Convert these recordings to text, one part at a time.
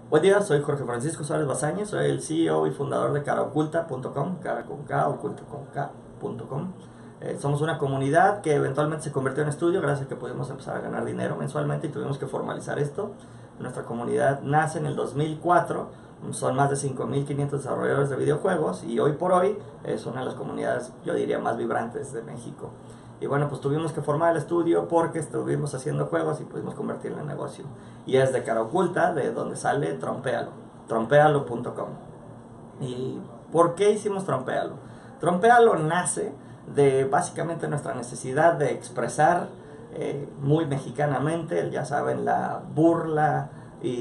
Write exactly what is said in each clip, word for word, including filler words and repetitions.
Buen día, soy Jorge Francisco Suárez Bazañez, soy el C E O y fundador de cara oculta punto com, cara con K, oculta con K punto com. Eh, somos una comunidad que eventualmente se convirtió en estudio gracias a que pudimos empezar a ganar dinero mensualmente y tuvimos que formalizar esto. Nuestra comunidad nace en el dos mil cuatro, son más de cinco mil quinientos desarrolladores de videojuegos y hoy por hoy es una de las comunidades, yo diría, más vibrantes de México. Y bueno, pues tuvimos que formar el estudio porque estuvimos haciendo juegos y pudimos convertirlo en negocio. Y es de cara oculta, de donde sale Trompealo, trompealo punto com. ¿Y por qué hicimos Trompealo? Trompealo nace de básicamente nuestra necesidad de expresar eh, muy mexicanamente, ya saben, la burla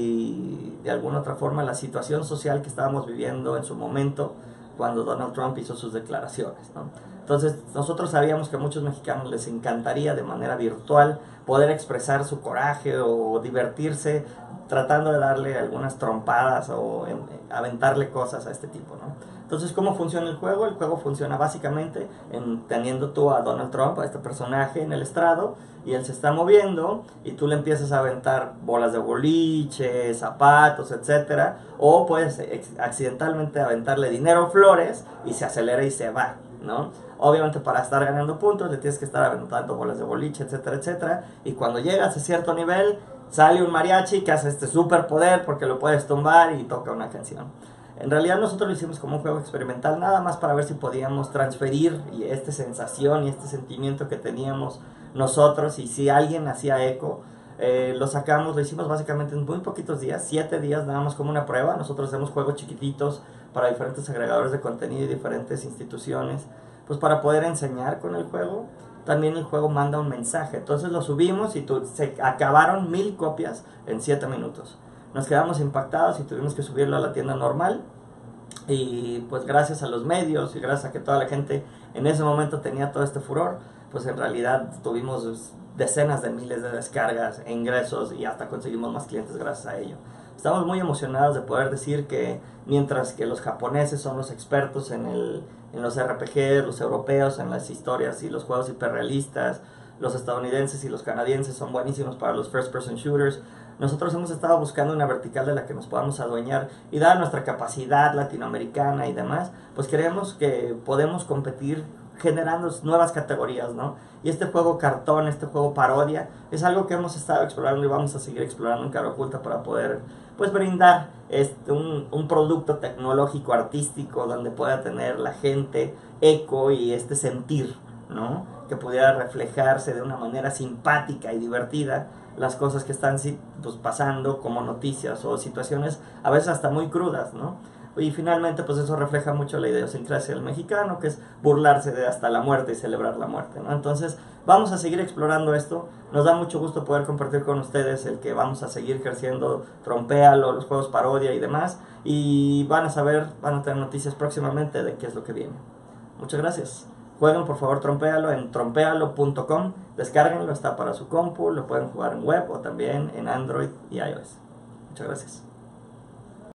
y de alguna otra forma la situación social que estábamos viviendo en su momento cuando Donald Trump hizo sus declaraciones, ¿no? Entonces nosotros sabíamos que a muchos mexicanos les encantaría de manera virtual poder expresar su coraje o divertirse tratando de darle algunas trompadas o aventarle cosas a este tipo, ¿no? Entonces, ¿cómo funciona el juego? El juego funciona básicamente en, teniendo tú a Donald Trump, a este personaje en el estrado, y él se está moviendo y tú le empiezas a aventar bolas de boliche, zapatos, etcétera, o puedes accidentalmente aventarle dinero o flores y se acelera y se va, ¿no? Obviamente para estar ganando puntos le tienes que estar aventando bolas de boliche, etcétera, etcétera, y cuando llegas a cierto nivel sale un mariachi que hace este superpoder porque lo puedes tumbar y toca una canción. En realidad nosotros lo hicimos como un juego experimental, nada más para ver si podíamos transferir esta sensación y este sentimiento que teníamos nosotros, y si alguien hacía eco. Eh, lo sacamos, lo hicimos básicamente en muy poquitos días, siete días nada más como una prueba. Nosotros hacemos juegos chiquititos para diferentes agregadores de contenido y diferentes instituciones, pues para poder enseñar con el juego. También el juego manda un mensaje, entonces lo subimos y tu, se acabaron mil copias en siete minutos. Nos quedamos impactados y tuvimos que subirlo a la tienda normal, y pues gracias a los medios y gracias a que toda la gente en ese momento tenía todo este furor, pues en realidad tuvimos decenas de miles de descargas e ingresos y hasta conseguimos más clientes gracias a ello. Estamos muy emocionados de poder decir que mientras que los japoneses son los expertos en, el, en los R P Gs, los europeos en las historias y los juegos hiperrealistas, los estadounidenses y los canadienses son buenísimos para los first person shooters, nosotros hemos estado buscando una vertical de la que nos podamos adueñar y dada nuestra capacidad latinoamericana y demás, pues creemos que podemos competir generando nuevas categorías, ¿no? Y este juego cartón, este juego parodia, es algo que hemos estado explorando y vamos a seguir explorando en cara oculta para poder, pues, brindar este, un, un producto tecnológico, artístico, donde pueda tener la gente eco y este sentir, ¿no? Que pudiera reflejarse de una manera simpática y divertida las cosas que están pues, pasando como noticias o situaciones a veces hasta muy crudas, ¿no? Y finalmente pues eso refleja mucho la idiosincrasia del mexicano, que es burlarse de hasta la muerte y celebrar la muerte, ¿no? Entonces vamos a seguir explorando esto, nos da mucho gusto poder compartir con ustedes el que vamos a seguir creciendo Trompealo, los juegos parodia y demás, y van a saber, van a tener noticias próximamente de qué es lo que viene. Muchas gracias. Jueguen por favor Trompealo en trompealo punto com, descárguenlo, está para su compu, lo pueden jugar en web o también en Android y iOS. Muchas gracias.